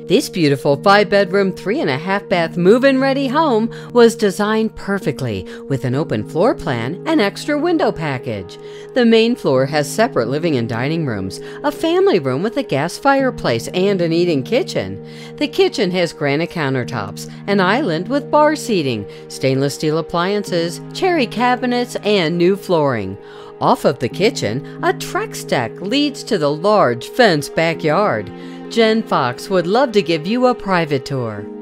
This beautiful 5-bedroom, 3.5-bath move-in ready home was designed perfectly with an open floor plan and extra window package. The main floor has separate living and dining rooms, a family room with a gas fireplace and an eating kitchen. The kitchen has granite countertops, an island with bar seating, stainless steel appliances, cherry cabinets, and new flooring. Off of the kitchen, a Trex deck leads to the large fenced backyard. Jen Fox would love to give you a private tour.